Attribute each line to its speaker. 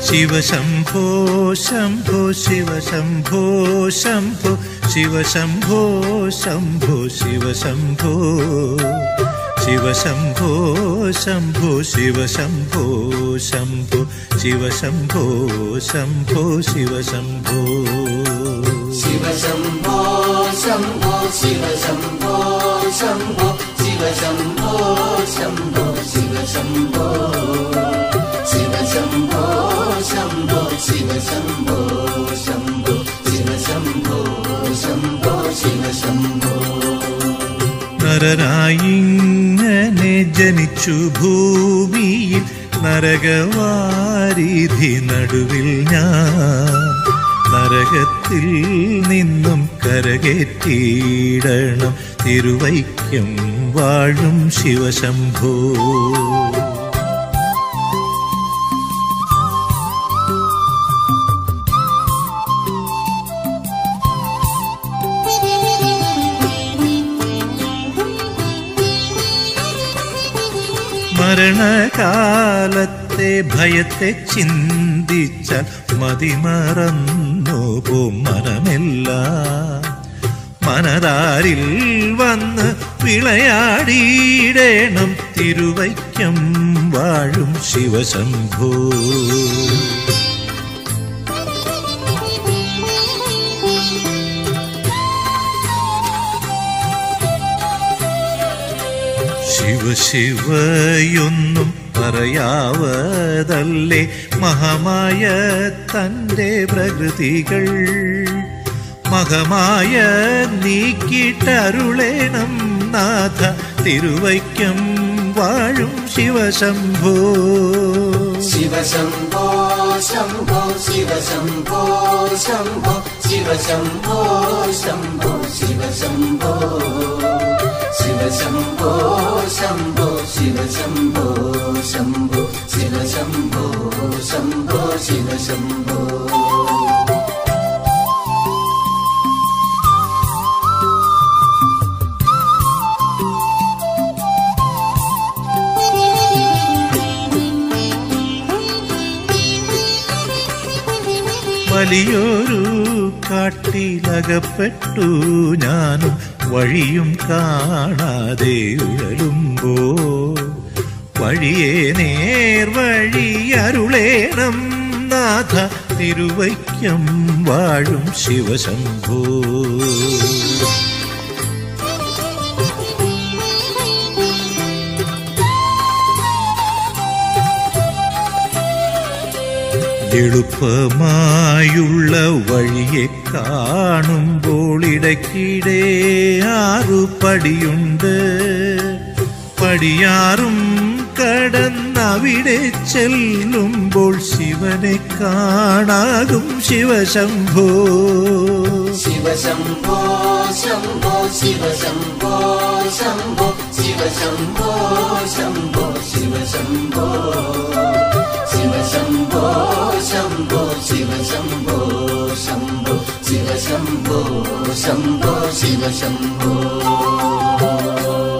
Speaker 1: शिव शंभो शंभो शिव शंभो शंभो शिव शंभो शंभो शिव शंभो शिव शंभो शंभो शिव शंभो शंभो शिव शंभो शंभो शिव शंभो
Speaker 2: शिव शंभो शंभो शिव शंभो शंभो शिव शंभो शंभो शिव शंभो शिव शंभो शंभो शिव शंभो शंभो शिव शंभो शंभो शिव शंभो
Speaker 1: നരനായിങ്ങനെ ജനിച്ചു ഭൂമിയിൽ നരകവാരിധി നടുവിൽ ഞാൻ നരകത്തിൽ നിന്നും കരകേറ്റിയിടണം തിരുവൈക്കം വാഴും ശിവശംഭോ മരണകാലത്തെ ഭയത്തെ ചിന്തിച്ചാൽ മതിമറന്നു പോം മനമെല്ലാം മനതാരിൽ വന്ന് വിളയാടിയിടേണം തിരുവൈക്കം വാഴും ശിവശംഭോ ശിവ ശിവയൊന്നും പറയാവതല്ലേ മഹമായ തൻ്റെ പ്രകൃതികൾ മഹമായ നീക്കിട്ടരുളേണം നാഥ തിരുവൈക്കം വാഴും ശിവശംഭോ
Speaker 2: ശിവശംഭോ ശംഭോ ശിവശംഭോ ശംഭോ ശിവശംഭോ ശംഭോ ശിവശംഭോ ശിവശംഭോ ശംഭോ ശിവശംഭോ ശംഭോ ശിവശംഭോ ശംഭോ ശിവശംഭോ
Speaker 1: വലിയൊരു കാട്ടിലകപ്പെട്ടു ഞാനും വഴിയും കാണാതെ ഉഴലുമ്പോ വഴിയെ നേർവഴി അരുളേണം നാഥ തിരുവൈക്കം വാഴും ശിവശംഭോ എളുപ്പമായുള്ള വഴിയെ കാണുമ്പോൾ ഇടയ്ക്കിടെ 6 പടിയുണ്ട് പടിയാറും കടന്നവിടെ ചെല്ലുമ്പോൾ ശിവനെ കാണാകും ശിവശംഭോ
Speaker 2: ശിവശംഭോ ശംഭോ ശിവശംഭോ ശംഭോ ശിവശംഭോ ശംഭോ ശിവശംഭോ ശിവശംഭോ ശംഭോ ശിവശംഭോ ശംഭോ ശിവശംഭോ ശംഭോ ശിവശംഭോ